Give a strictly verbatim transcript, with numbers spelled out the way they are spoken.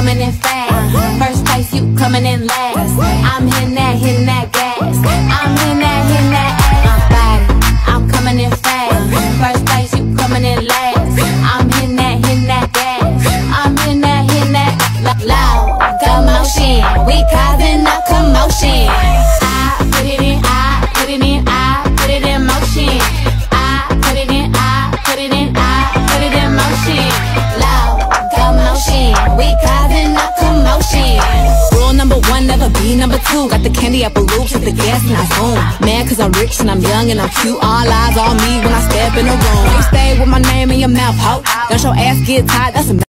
coming in fast. First place, you coming in last. I'm hitting that, hitting that gas. I'm hitting that, hitting that ass. Body, I'm coming in fast. First place, you coming in last. I'm hitting that, hitting that gas. I'm hitting that, hitting that loud commotion. We causing a commotion. I put it in, I put it in, I put it in motion. I put it in, I put it in, I put it in motion. Loud commotion. We causing a commotion. Rule number one, never be number two. Got the candy apple loops with the gas and I zoom. Mad cause I'm rich and I'm young and I'm cute. All eyes on me when I step in the room. You stay with my name in your mouth, ho. Don't your ass get tired, that's a